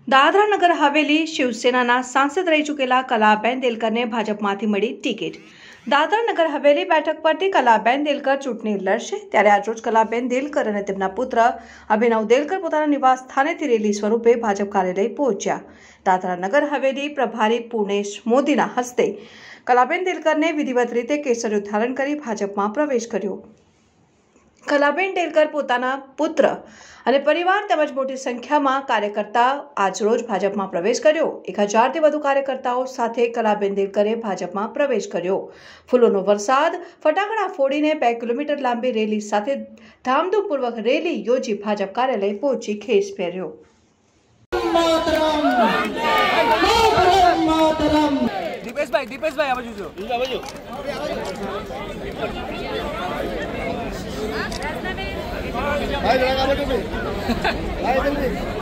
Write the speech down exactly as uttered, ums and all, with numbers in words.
દાદરા નગર હવેલી શિવસેનાના સાંસદ રહી ચૂકેલા કલાબેન દેલકરને ભાજપમાંથી મળી ટિકિટ। દાદરા નગર હવેલી બેઠક પરથી કલાબેન દેલકર ચૂંટણી લડશે, ત્યારે આજરોજ કલાબેન દેલકર અને તેમના પુત્ર અભિનવ દેલકર પોતાના નિવાસ સ્થાનેથી રેલી સ્વરૂપે ભાજપ કાર્યાલય પહોંચ્યા। દાદરા નગર હવેલી પ્રભારી પૂર્ણેશ મોદીના હસ્તે કલાબેન દેલકરને વિધિવત રીતે કેસરીઓ ધારણ કરી ભાજપમાં પ્રવેશ કર્યો। કલાબેન દેલકર પોતાના પુત્ર અને પરિવાર તેમજ મોટી સંખ્યામાં કાર્યકર્તા આજરોજ ભાજપમાં પ્રવેશ કર્યો। એક હજારથી વધુ કાર્યકર્તાઓ સાથે કલાબેન દેલકરે ભાજપમાં પ્રવેશ કર્યો। ફૂલોનો વરસાદ, ફટાકડા ફોડીને બે કિલોમીટર લાંબી રેલી સાથે ધામધૂમપૂર્વક રેલી યોજી ભાજપ કાર્યાલય પહોંચી ખેસ પહેર્યો। દીપેશભાઈ દીપેશભાઈ આ બાજુ જો આ બાજુ ભાઈ લગા બેઠો ભાઈ ભાઈ જલ્દી